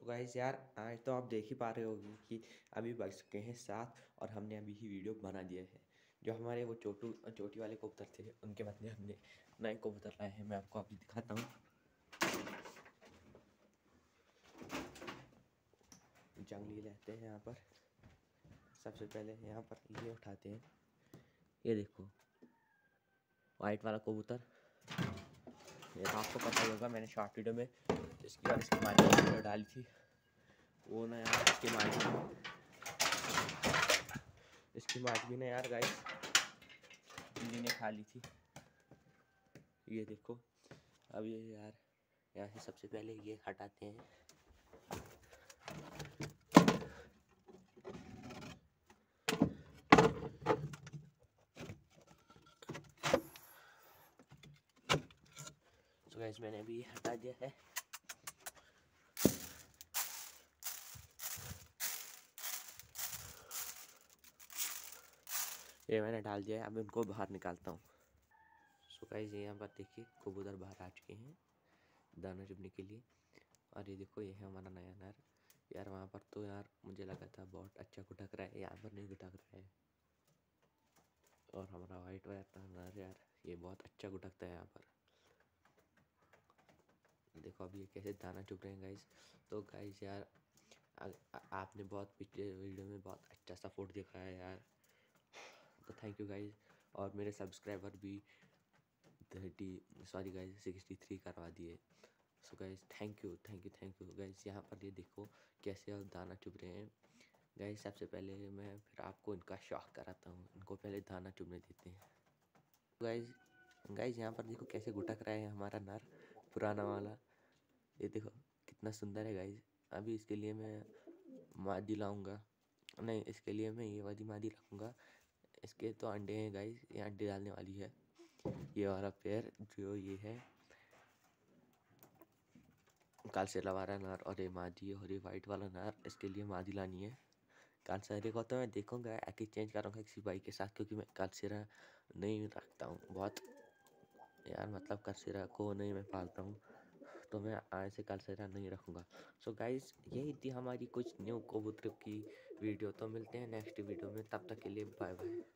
Guys यार आज तो आप देख ही पा रहे होगे कि अभी बज चुके हैं 7 और हमने अभी ही वीडियो बना दिया है। जो हमारे वो चोटी वाले कबूतर थे उनके बदले हमने नए कबूतर लाए हैं। मैं आपको अभी दिखाता हूँ। जंगली रहते हैं यहाँ पर। सबसे पहले यहाँ पर ये उठाते हैं। ये देखो वाइट वाला कबूतर। ये तो आपको पता ही होगा, मैंने शॉर्ट वीडियो में इसकी और इसकी मादी वीडियो डाली थी। वो ना यार इसकी मादी ने यार गाइस बिल्ली ने खा ली थी। ये देखो अब ये यार यहाँ से सबसे पहले ये हटाते हैं। तो गाइस मैंने अभी हटा दिया है। ये मैंने डाल दिया है। अब इनको बाहर निकालता हूँ। सो गाइस यहाँ पर देखिए कबूतर बाहर आ चुके हैं दाना चुगने के लिए। और ये देखो ये है हमारा नया नर। यार वहाँ पर तो यार मुझे लगा था बहुत अच्छा गुटक रहा है, यहाँ पर नहीं गुटक रहा है। और हमारा वाइट वाला नर यार ये बहुत अच्छा गुटकता है यहाँ पर। देखो अब ये कैसे दाना चुग रहे हैं गाइस। तो गाइस यार आपने बहुत पिछले वीडियो में बहुत अच्छा सपोर्ट दिखाया है यार, तो थैंक यू गाइस। और मेरे सब्सक्राइबर भी 63 करवा दिए। So guys thank you guys. यहाँ पर ये देखो कैसे अब दाना चुग रहे हैं गाइस। सबसे पहले मैं फिर आपको इनका शौक कराता हूँ। इनको पहले दाना चुगने देते हैं। गाइस यहाँ पर देखो कैसे गुटक रहा है हमारा नर पुराना वाला। ये देखो कितना सुंदर है गाइस। अभी इसके लिए मैं मादी लाऊंगा, नहीं इसके लिए मैं ये वाली मादी रखूँगा। इसके तो अंडे हैं गाइस, ये अंडे डालने वाली है। ये वाला पेयर जो ये है कालसेरा वाला नर और ये मादी और ये वाइट वाला नर, इसके लिए मादी लानी है। कालसेरे को तो मैं देखूंगा एक्सचेंज करूँगा किसी भाई के साथ, क्योंकि मैं कालसेरा नहीं रखता हूँ बहुत यार, मतलब कालसेरा को नहीं मैं पालता हूँ, तो मैं आज से कालसेरा नहीं रखूँगा। सो गाइस यही थी हमारी कुछ न्यू कबूतर की वीडियो। तो मिलते हैं नेक्स्ट वीडियो में, तब तक के लिए बाय बाय।